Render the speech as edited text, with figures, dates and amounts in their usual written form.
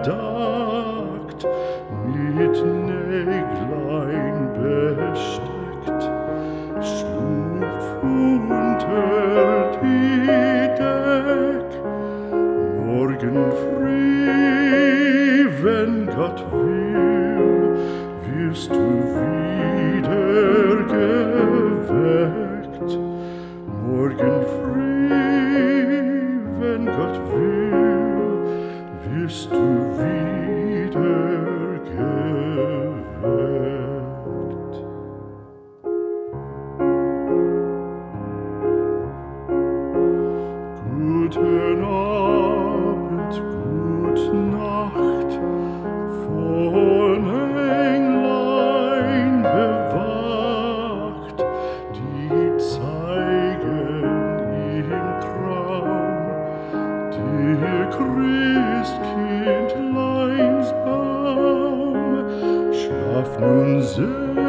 bedeckt, mit Näglein besteckt, schlupf unter die Deck. Morgen früh, wenn Gott will, wirst du wieder geweckt. Morgen früh, wenn Gott will, wirst du wieder geweckt. Guten Abend, gute Nacht, von Englein bewacht, die zeigen im Traum der Christkindleins Baum. Schlaf nun sehr